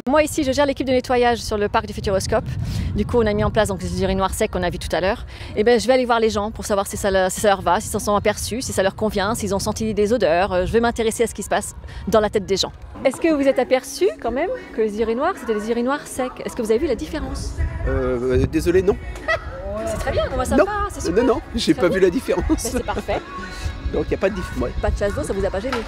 Moi ici, je gère l'équipe de nettoyage sur le parc du Futuroscope. Du coup, on a mis en place donc, les urinoirs secs qu'on a vu tout à l'heure. Et ben, je vais aller voir les gens pour savoir si ça leur va, s'ils s'en sont aperçus, si ça leur convient, s'ils ont senti des odeurs. Je vais m'intéresser à ce qui se passe dans la tête des gens. Est-ce que vous êtes aperçu quand même que les urinoirs, c'était des urinoirs secs? Est-ce que vous avez vu la différence? Désolé, non. C'est très bien, moi ça me va, c'est super. Non, j'ai pas vu la différence. Ben, c'est parfait. Donc il n'y a pas de différence. Ouais. Pas de chasse d'eau, ça vous a pas gêné?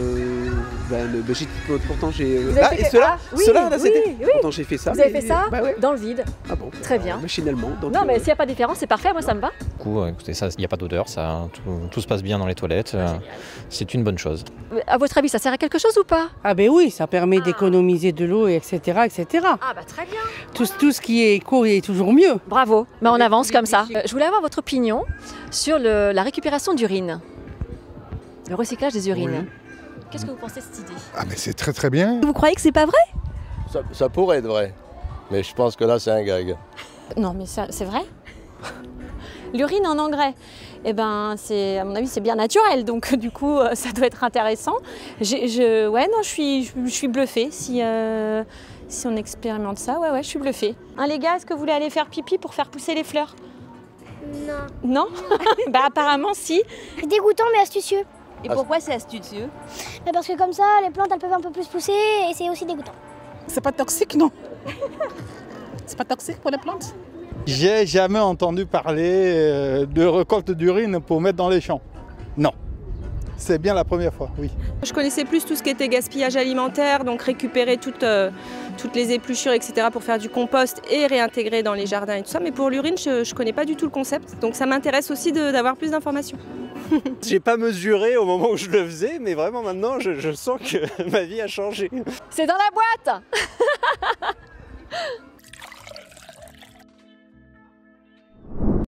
Pourtant j'ai... Et ceux-là, oui, ceux-là, là, c'était... oui. Pourtant j'ai fait ça. Vous avez fait ça bah, ouais. dans le vide. Ah bon? Très bien. Machinalement. Donc, non, mais s'il n'y a pas de différence, c'est parfait, moi ça me va. Du coup, écoutez, il n'y a pas d'odeur, tout se passe bien dans les toilettes. C'est une bonne chose. À votre avis, ça sert à quelque chose ou pas? Ah ben oui, ça permet d'économiser de l'eau, etc., etc. Ah bah très bien. Tout ce qui est éco est toujours mieux. Bravo, mais on avance comme ça. Je voulais avoir votre opinion sur la récupération d'urine. Le recyclage des urines. Oui. Qu'est-ce que vous pensez de cette idée? Ah mais c'est très très bien. Vous croyez que c'est pas vrai? Ça pourrait être vrai, mais je pense que là c'est un gag. Non mais c'est vrai. L'urine en engrais, eh ben, à mon avis c'est bien naturel, donc du coup ça doit être intéressant. Je suis bluffée si on expérimente ça, ouais je suis bluffée. Hein, les gars, est-ce que vous voulez aller faire pipi pour faire pousser les fleurs? Non. Non? Bah apparemment si. C'est dégoûtant mais astucieux. Et pourquoi c'est astucieux? Parce que comme ça, les plantes elles peuvent un peu plus pousser et c'est aussi dégoûtant. C'est pas toxique, non? C'est pas toxique pour les plantes? J'ai jamais entendu parler de récolte d'urine pour mettre dans les champs. Non. C'est bien la première fois, oui. Je connaissais plus tout ce qui était gaspillage alimentaire, donc récupérer toutes les épluchures, etc. pour faire du compost et réintégrer dans les jardins et tout ça. Mais pour l'urine, je ne connais pas du tout le concept, donc ça m'intéresse aussi d'avoir plus d'informations. J'ai pas mesuré au moment où je le faisais, mais vraiment maintenant je sens que ma vie a changé. C'est dans la boîte.